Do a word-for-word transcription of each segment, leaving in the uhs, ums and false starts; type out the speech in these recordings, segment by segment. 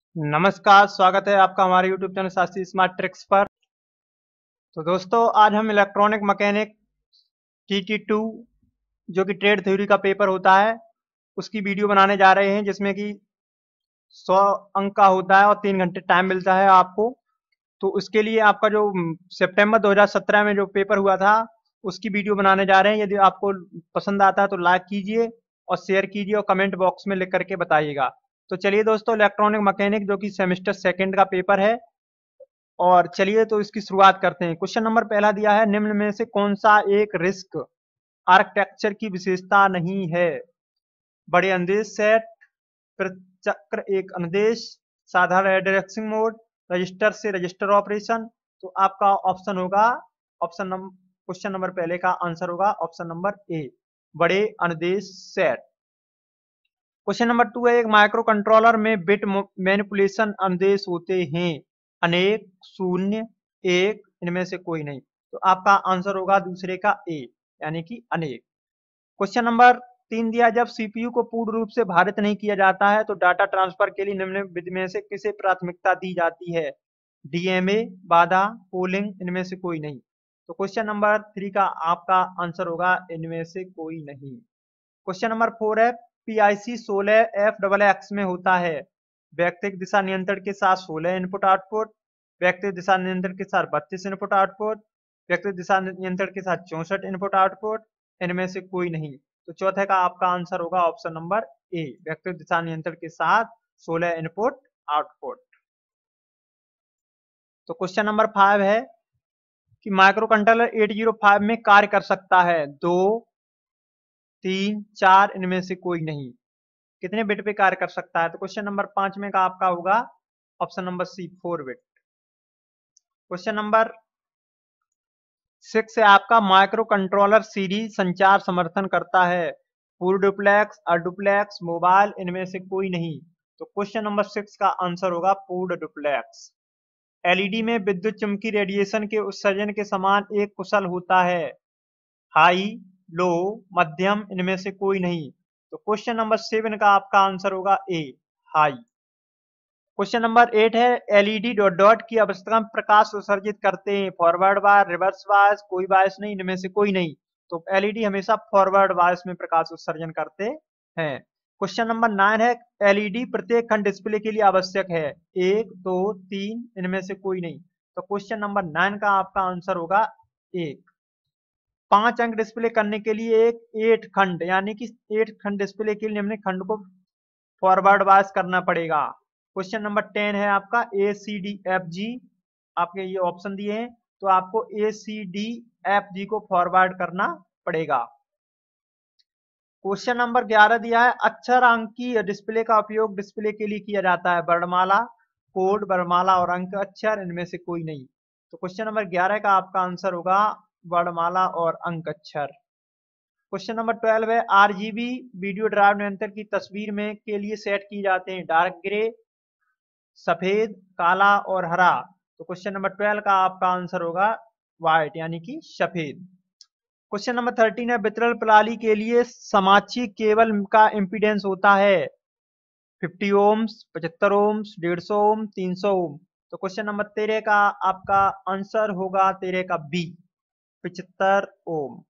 नमस्कार, स्वागत है आपका हमारे YouTube channel Shastri smart tricks पर। तो दोस्तों, आज हम electronic mechanic T T two जो कि ट्रेड थ्योरी का पेपर होता है उसकी वीडियो बनाने जा रहे हैं, जिसमें कि सौ अंक का होता है और तीन घंटे टाइम मिलता है आपको। तो उसके लिए आपका जो सितंबर दो हज़ार सत्रह में जो पेपर हुआ था उसकी वीडियो बनाने जा रहे हैं। यदि आपको पसंद आता है तो लाइक कीजिए और शेयर कीजिए और कमेंट बॉक्स में लिख करके बताइएगा। तो चलिए दोस्तों, इलेक्ट्रॉनिक मैकेनिक जो कि सेमेस्टर सेकंड का पेपर है, और चलिए तो इसकी शुरुआत करते हैं। क्वेश्चन नंबर पहला दिया है, निम्न में से कौन सा एक रिस्क आर्किटेक्चर की विशेषता नहीं है? बड़े अनुदेश सेट, चक्र एक अनुदेश, साधारण एड्रेसिंग मोड, रजिस्टर से रजिस्टर ऑपरेशन। तो आपका ऑप्शन होगा ऑप्शन नंबर क्वेश्चन नंबर पहले का आंसर होगा ऑप्शन नंबर ए, बड़े अनुदेश सेट। क्वेश्चन नंबर टू है, एक माइक्रो कंट्रोलर में बिट मैनिपुलेशन अनुदेश होते हैं, अनेक, शून्य, एक, इनमें से कोई नहीं। तो आपका आंसर होगा दूसरे का ए, यानी कि अनेक। क्वेश्चन नंबर तीन दिया, जब सीपीयू को पूर्ण रूप से भारित नहीं किया जाता है तो डाटा ट्रांसफर के लिए निम्न विधि में से किसे प्राथमिकता दी जाती है? डीएमए, बाधा, पोलिंग, इनमें से कोई नहीं। तो क्वेश्चन नंबर थ्री का आपका आंसर होगा इनमें से कोई नहीं। क्वेश्चन नंबर फोर है, पीआईसी सोलह एफ डबल एक्स में होता है, व्यक्तिगत दिशा नियंत्रण के साथ सोलह इनपुट आउटपुट, व्यक्तिगत दिशा नियंत्रण के साथ बत्तीस इनपुट आउटपुट, व्यक्तिगत दिशा नियंत्रण के साथ चौसठ इनपुट आउटपुट, इनमें से कोई नहीं। तो चौथे का आपका आंसर होगा ऑप्शन नंबर ए, व्यक्तिगत दिशा नियंत्रण के साथ सोलह इनपुट आउटपुट। तो क्वेश्चन नंबर फाइव है कि micro controller eight zero five में कार्य कर सकता है, दो, तीन, चार, इनमें से कोई नहीं। कितने बिट पे कार्य कर सकता है? तो क्वेश्चन नंबर पांच में का आपका होगा option number C, four bit. Question number six है आपका, माइक्रो कंट्रोलर सीरीज संचार समर्थन करता है, पूर्ण डुप्लेक्स, अडुप्लेक्स, मोबाइल, इनमें से कोई नहीं। तो क्वेश्चन नंबर सिक्स का आंसर होगा पूर्ण डुप्लेक्स। एलईडी में विद्युत चुम्बकीय रेडिएशन के उत्सर्जन के समान एक कुशल होता है, हाई, लो, मध्यम, इनमें से कोई नहीं। तो क्वेश्चन नंबर सेवन का आपका आंसर होगा A, high. Question number eight है, एलईडी डॉट डॉट की अवस्था में प्रकाश उत्सर्जित करते हैं, फॉरवर्ड वायर, रिवर्स वायस, कोई वायस नहीं, इनमें से कोई नहीं। तो एलईडी हमेशा फॉरवर्ड वायस में प्रकाश उत्सर्जन करते हैं। क्वेश्चन नंबर नाइन है, एलईडी प्रत्येक खंड डिस्प्ले के लिए आवश्यक है, एक, दो, तीन, इनमें से कोई नहीं। तो क्वेश्चन नंबर नाइन का आपका आंसर होगा एक। पांच अंक डिस्प्ले करने के लिए एक एट खंड, यानी कि एट खंड डिस्प्ले के लिए हमने खंड को फॉरवर्ड वाइज करना पड़ेगा। क्वेश्चन नंबर टेन है आपका, ए सी डी एफ जी, आपके ये ऑप्शन दिए हैं, तो आपको ए सी डी एफ जी को फॉरवर्ड करना पड़ेगा। क्वेश्चन नंबर ग्यारह दिया है, अक्षर अंकीय डिस्प्ले का उपयोग डिस्प्ले के लिए किया जाता है, वर्णमाला, कोड, वर्णमाला और अंक अक्षर, इनमें से कोई नहीं। तो क्वेश्चन नंबर ग्यारह का आपका आंसर होगा वर्णमाला और अंक अक्षर। क्वेश्चन नंबर ट्वेल्व है, आरजीबी वीडियो ड्राइव नियंत्रक की तस्वीर में के लिए सेट की जाते हैं, डार्क ग्रे, सफेद, काला और हरा। तो क्वेश्चन नंबर ट्वेल्व का आपका आंसर होगा व्हाइट, यानी कि सफेद। क्वेश्चन नंबर थर्टीन है, वितरण प्रणाली के लिए समाक्षी केबल का इंपीडेंस होता है, फिफ्टी ओम्स, पचहत्तर ओम्स, डेढ़ सौ ओम, तीन सौ ओम। तो क्वेश्चन नंबर तेरह का आपका आंसर होगा तेरह का बी, पचहत्तर ओम।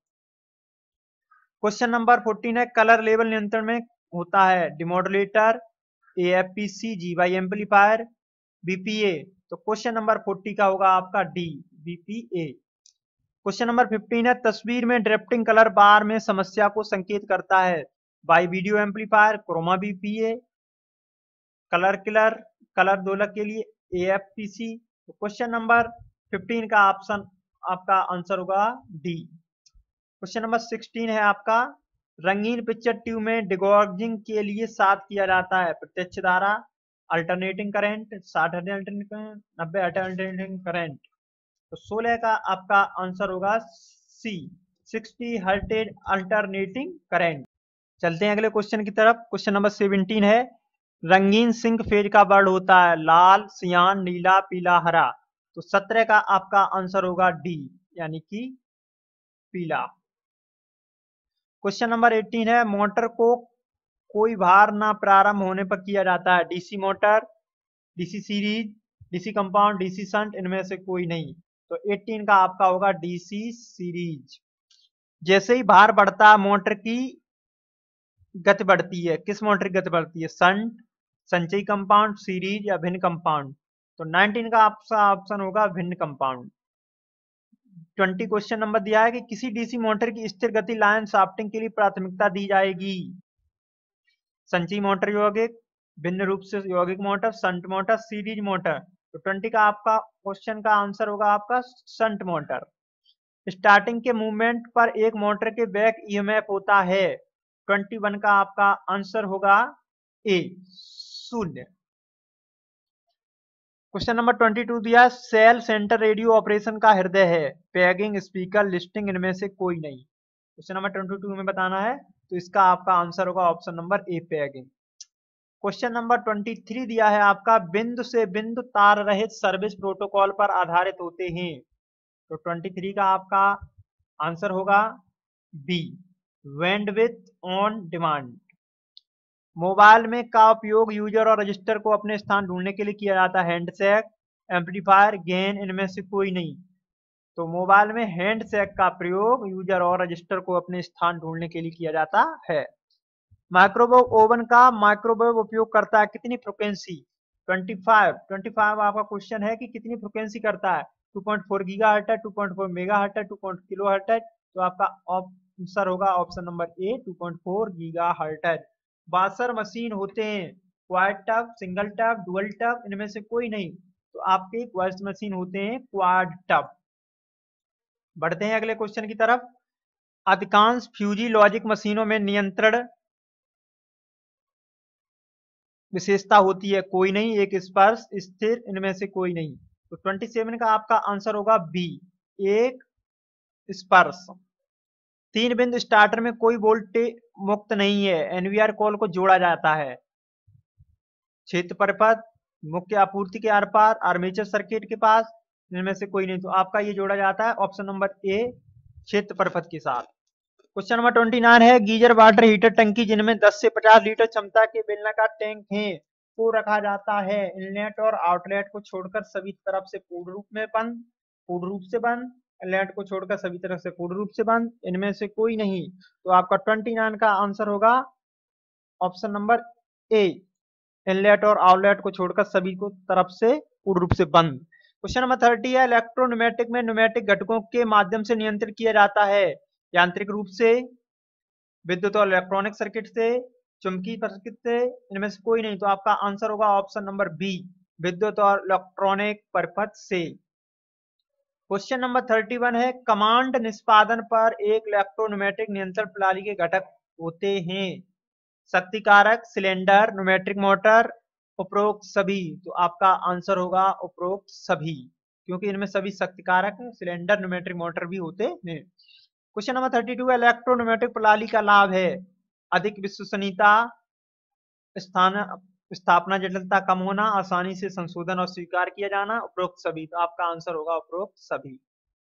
क्वेश्चन नंबर फोर्टीन है, कलर लेवल नियंत्रण में होता है, demodulator, A F P C, G Y amplifier, B P A. तो क्वेश्चन नंबर फोर्टी का होगा आपका D, B P A. Question number fifteen है, तस्वीर में ड्रिफ्टिंग कलर बार में समस्या को संकेत करता है, by video amplifier, chroma B P A, colour killer, colour दोलक के लिए ए एफ पी सी। तो क्वेश्चन नंबर फिफ्टीन का ऑप्शन आपका आंसर होगा डी। क्वेश्चन नंबर सिक्सटीन है आपका, रंगीन पिक्चर ट्यूब में डिगॉर्जिंग के लिए साथ किया जाता है, प्रत्यक्ष धारा, अल्टरनेटिंग करंट, साठ अल्टरनेटिंग करंट, नब्बे अल्टरनेटिंग करंट। तो सोलह का आपका आंसर होगा C, sixty hertz alternating current. चलते हैं अगले क्वेश्चन की तरफ। क्वेश्चन नंबर सेवनटीन है, रंगीन सिंक फेज का वर्ण होता है, लाल, सियान, नीला, पीला, हरा। तो सत्रह का आपका आंसर होगा डी, यानी कि पीला। क्वेश्चन नंबर अठारह है, मोटर को कोई भार ना प्रारंभ होने पर किया जाता है, DC motor, DC series, DC compound, DC shunt, इनमें से कोई नहीं। तो अठारह का आपका होगा डीसी सीरीज। जैसे ही भार बढ़ता है मोटर की गति बढ़ती है। किस मोटर की गति बढ़ती है? शंट, संचयी कंपाउंड, सीरीज या भिन्न कंपाउंड। तो उन्नीस का आपका ऑप्शन होगा भिन्न कंपाउंड। बीस क्वेश्चन नंबर दिया है कि किसी डीसी मोटर की स्थिर गति लाइन शाफ्टिंग के लिए प्राथमिकता दी जाएगी। संचयी मोटर यौगिक, भिन्न रूप से यौगिक motor, shunt motor, series motor. तो बीस का आपका क्वेश्चन का आंसर होगा आपका शंट मोटर। स्टार्टिंग के मूवमेंट पर एक मोटर के बैक ईएमएफ होता है। इक्कीस का आपका आंसर होगा ए, शून्य। क्वेश्चन नंबर बाईस दिया, सेल सेंटर रेडियो ऑपरेशन का हृदय है। पैगिंग, स्पीकर, लिस्टिंग, इनमें से कोई नहीं। क्वेश्चन नंबर बाईस में बताना है, तो इसका आपका आंसर होगा option number A, paging. Question number तेईस दिया है आपका, बिंदु से बिंदु तार रहित सर्विस प्रोटोकॉल पर आधारित होते हैं। तो तेईस का आपका आंसर होगा B, bandwidth on demand. Mobile में का उपयोग यूजर और रजिस्टर को अपने स्थान ढूंढने के लिए किया जाता है। हैंडशेक, एम्पलीफायर, गेन, इनमें से कोई नहीं। तो मोबाइल में हैंडशेक का प्रयोग यूजर और रजिस्टर को अपने स्थान ढूंढने के लिए किया जाता है। माइक्रोवेव ओवन का माइक्रोवेव उपयोग करता है कितनी फ्रिक्वेंसी? पच्चीस। पच्चीस आपका क्वेश्चन है कि कितनी फ्रिक्वेंसी करता है? टू पॉइंट फोर गीगाहर्ट्ज है, टू पॉइंट फोर मेगाहर्ट्ज है, टू पॉइंट किलोहर्ट्ज है। तो आपका आंसर होगा option number A, two point four gigahertz. Washer machine होते हैं quad tub, single tub, dual tub, इनमें से कोई नहीं। तो आपके वॉश मशीन होते हैं क्वाड टब। बढ़ते हैं अगले क्वेश्चन की तरफ। अधिकांश फ्यूजी लॉजिक मशीनों में नियंत्रण विशेषता होती है, कोई नहीं। एक स्पर्श, स्थिर, इनमें से कोई नहीं। तो सत्ताईस का आपका आंसर होगा बी, एक स्पर्श। तीन बिंदु स्टार्टर में कोई वोल्टेज मुक्त नहीं है। एनवीआर कॉल को जोड़ा जाता है। क्षेत्र परिपथ, मुख्य आपूर्ति के आर पार, आर्मेचर सर्किट के पास, इनमें से कोई नहीं। तो आपका ये जोड़ा जाता है ऑप्शन नंबर ए, क्षेत्र परिपथ के साथ। क्वेश्चन नंबर उनतीस है, गीजर वाटर हीटर टंकी जिनमें दस से पचास लीटर क्षमता के बेलनाकार टैंक हैं को रखा जाता है। इनलेट और आउटलेट को छोड़कर सभी तरफ से पूर्ण रूप में बंद, पूर्ण रूप से बंद, इनलेट को छोड़कर सभी तरफ से पूर्ण रूप से बंद, इनमें से कोई नहीं। तो आपका उनतीस का आंसर होगा ऑप्शन नंबर ए, इनलेट और आउटलेट को छोड़कर सभी को तरफ से पूर्ण रूप से बंद। क्वेश्चन नंबर तीस है, इलेक्ट्रोन्यूमेटिक में न्यूमेटिक घटकों के माध्यम से नियंत्रित किया जाता है। यांत्रिक रूप से, विद्युत और इलेक्ट्रॉनिक सर्किट से, चुंबकीय सर्किट से, इनमें से कोई नहीं। तो आपका आंसर होगा ऑप्शन नंबर बी, विद्युत और इलेक्ट्रॉनिक परिपथ से। क्वेश्चन नंबर इकतीस है, कमांड निष्पादन पर एक इलेक्ट्रोन्यूमेटिक नियंत्रण प्रणाली के घटक होते हैं। शक्ति कारक, सिलेंडर, न्यूमेटिक मोटर, उपरोक्त सभी। तो आपका आंसर होगा उपरोक्त सभी, क्योंकि इनमें सभी शक्ति कारक, सिलेंडर, न्यूमेटिक मोटर भी होते हैं। क्वेश्चन नंबर बत्तीस, इलेक्ट्रोन्यूमेटिक प्रणाली का लाभ है अधिक विश्वसनीयता, स्थान स्थापना जटिलता कम होना, आसानी से संशोधन और स्वीकार किया जाना, उपरोक्त सभी। तो आपका आंसर होगा उपरोक्त सभी।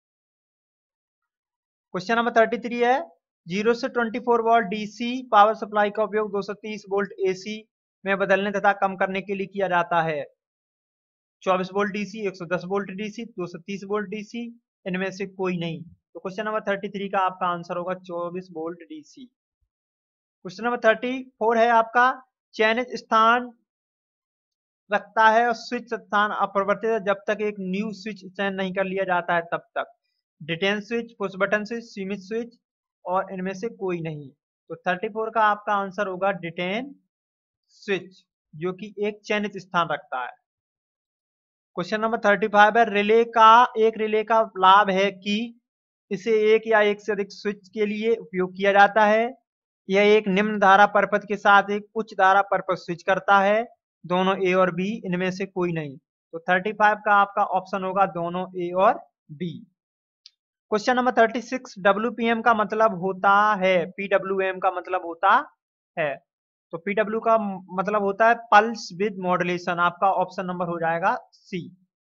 क्वेश्चन नंबर तैंतीस है, जीरो से चौबीस वोल्ट डीसी पावर सप्लाई का उपयोग दो सौ तीस वोल्ट एसी में बदलने तथा कम करने के लिए किया जाता है। चौबीस वोल्ट डीसी, एक सौ दस वोल्ट डीसी, दो सौ तीस वोल्ट डीसी, इनमें से कोई नहीं। तो क्वेश्चन नंबर तैंतीस का आपका आंसर होगा चौबीस वोल्ट डीसी। क्वेश्चन नंबर चौंतीस है आपका, चयनित स्थान रखता है और स्विच स्थान अपरिवर्तित है जब तक एक न्यू स्विच चयन नहीं कर लिया जाता है तब तक। Detent switch, push button switch, सीमित स्विच, और इनमें से कोई नहीं। तो चौंतीस का आपका आंसर होगा डिटेन स्विच, जो कि एक चयनित स्थान रखता है। क्वेश्चन नंबर पैंतीस है, रिले का एक रिले का लाभ है कि इसे एक या एक से अधिक स्विच के लिए उपयोग किया जाता है। यह एक निम्न धारा परिपथ के साथ एक उच्च धारा परिपथ स्विच करता है। दोनों ए और बी, इनमें से कोई नहीं। तो पैंतीस का आपका ऑप्शन होगा दोनों ए और बी। क्वेश्चन नंबर छत्तीस, डब्ल्यूपीएम का मतलब होता है, पीडब्ल्यूएम का मतलब होता है। तो पीडब्ल्यू का मतलब होता है पल्स विद मॉड्यूलेशन। आपका ऑप्शन नंबर हो जाएगा सी।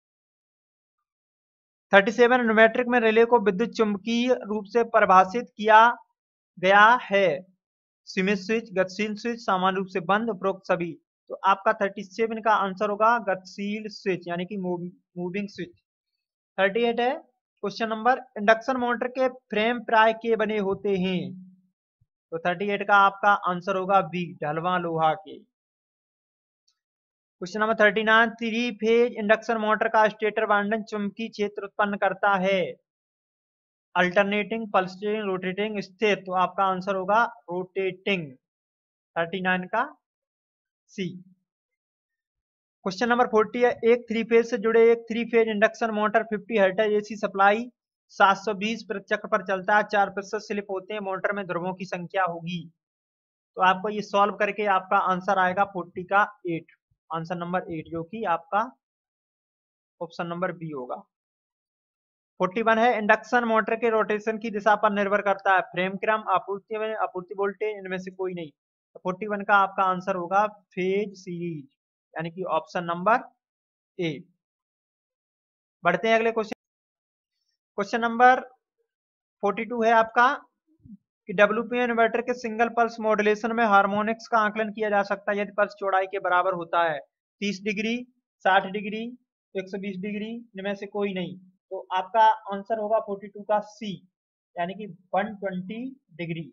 सैंतीस, न्यूमेट्रिक में रिले को विद्युत चुंबकीय रूप से परिभाषित किया गया है। सीमित स्विच, गतिशील स्विच, सामान्य रूप से बंद, उपरोक्त सभी। तो आपका थर्टी सेवन का आंसर होगा गतिशील स्विच यानी कि मूविंग स्विच। थर्टी एट है क्वेश्चन नंबर, इंडक्शन मोटर के फ्रेम प्राय के बने होते हैं? तो थर्टी एट का आपका आंसर होगा बी, ढलवा लोहा के। Question number thirty nine, three phase induction motor का स्टेटर वाइंडिंग चुंबकीय क्षेत्र उत्पन्न करता है? अल्टरनेटिंग, पल्सेटिंग, रोटेटिंग, स्थिर। तो आपका आंसर होगा रोटेटिंग, थर्टी नाइन का सी। क्वेश्चन नंबर फोर्टी है, एक थ्री फेज से जुड़े एक three phase induction motor fifty hertz AC supply सात सौ बीस प्रति चक्र पर चलता है, चार प्रतिशत स्लिप होते हैं, मोटर में ध्रुवों की संख्या होगी। तो आपको ये सॉल्व करके आपका आंसर आएगा फोर्टी का एट, आंसर नंबर एट, जो कि आपका ऑप्शन नंबर बी होगा। फोर्टी वन है, इंडक्शन मोटर के रोटेशन की दिशा पर निर्भर करता है? फ्रेम क्रम, आपूर्ति में आपूर्ति वोल्टेज, इनमें से कोई नहीं। तो फोर्टी वन का आपका आंसर होगा फेज सीरीज यानी कि ऑप्शन नंबर ए। बढ़ते हैं अगले question. Question number forty two है आपका कि डब्ल्यूपीएन इन्वर्टर के सिंगल पल्स मॉड्यूलेशन में हार्मोनिक्स का आकलन किया जा सकता है यदि पल्स चौड़ाई के बराबर होता है? तीस डिग्री, साठ डिग्री, एक सौ बीस डिग्री, इनमें से कोई नहीं। तो आपका आंसर होगा फोर्टी टू का सी यानी कि one twenty degree.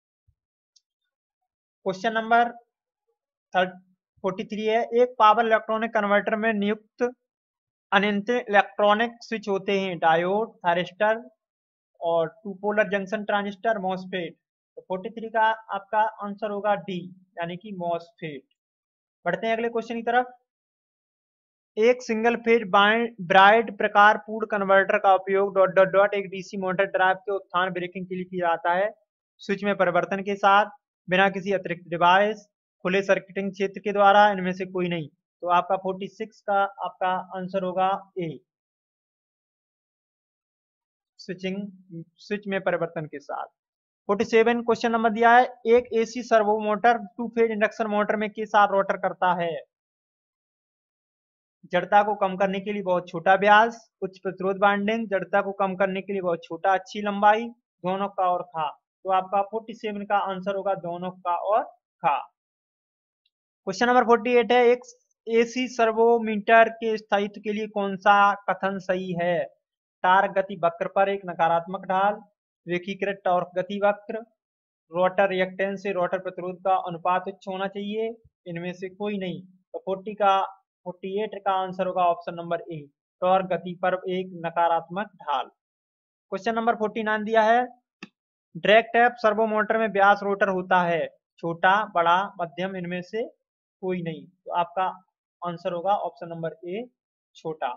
Question number forty three है, एक पावर इलेक्ट्रॉनिक कन्वर्टर में नियुक्त अनियंत्रित इलेक्ट्रॉनिक स्विच होते हैं? डायोड, थायरिस्टर और bipolar junction transistor, MOSFET. तो फोर्टी थ्री का आपका आंसर होगा डी यानी कि मॉसफेट। बढ़ते हैं अगले क्वेश्चन की तरफ। एक सिंगल फेज ब्राइट प्रकार पूर्ण कन्वर्टर का उपयोग डॉट डॉट डॉट एक डीसी मोटर ड्राइव के उत्थान ब्रेकिंग के लिए किया जाता है? स्विच में परिवर्तन के साथ, बिना किसी अतिरिक्त डिवाइस, खुले सर्किटिंग क्षेत्र के द्वारा, इनमें से कोई नहीं। तो आपका फोर्टी सिक्स का आपका आंसर होगा ए, स्विचिंग स्विच में परिवर्तन के साथ। फोर्टी सेवन क्वेश्चन नंबर दिया है, एक AC servo motor two phase induction motor में के साथ रोटर करता है? जड़ता को कम करने के लिए बहुत छोटा व्यास, उच्च प्रतिरोध बाइंडिंग, जड़ता को कम करने के लिए बहुत छोटा अच्छी लंबाई, दोनों का और खा। तो आपका फोर्टी सेवन का आंसर होगा दोनों का और खा। क्वेश्चन नंबर फोर्टी एट है, एक एसी सर्वोमीटर के स्थायित्व के लिए कौन सा कथन सही है? टार्क गति वक्र पर एक नकारात्मक ढाल, रेखीकृत टॉर्क गति वक्र, रोटर रिएक्टेंस से रोटर प्रतिरोध का अनुपात उच्च होना चाहिए, इनमें से कोई नहीं। तो फोर्टी का फोर्टी एट का आंसर होगा ऑप्शन नंबर ए, टॉर्क गति पर एक नकारात्मक ढाल। क्वेश्चन नंबर फोर्टी नाइन दिया है, ड्रैग टैप सर्वो मोटर में व्यास रोटर होता है? छोटा, बड़ा, मध्यम, इनमें से कोई नहीं। तो आपका आंसर होगा ऑप्शन नंबर ए, छोटा।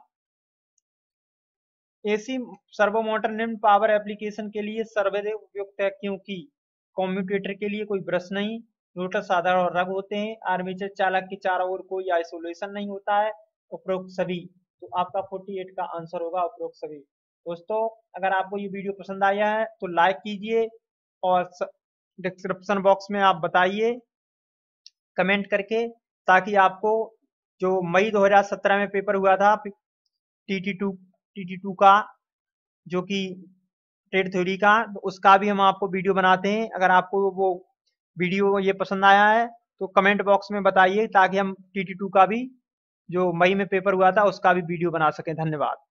एसी सर्वो मोटर निम्न पावर एप्लीकेशन के लिए सर्वाधिक उपयुक्त है क्योंकि कम्यूटेटर के लिए कोई ब्रश नहीं, रोटर साधारण और रग होते हैं, आर्मेचर चालक के चारों ओर कोई आइसोलेशन नहीं होता है, उपरोक्त सभी। तो आपका फोर्टी एट का आंसर होगा उपरोक्त सभी। दोस्तों, अगर आपको ये वीडियो पसंद आया है तो लाइक कीजिए और डिस्क्रिप्शन बॉक्स में आप बताइए कमेंट करके, ताकि आपको जो मई दो हज़ार सत्रह में पेपर हुआ था T T two T T two का, जो कि ट्रेड थ्योरी का, तो उसका भी हम आपको वीडियो बनाते हैं। अगर आपको वो वीडियो ये पसंद आया है तो कमेंट बॉक्स में बताइए, ताकि हम टी टी टू का भी जो मई में पेपर हुआ था उसका भी वीडियो बना सकें। धन्यवाद।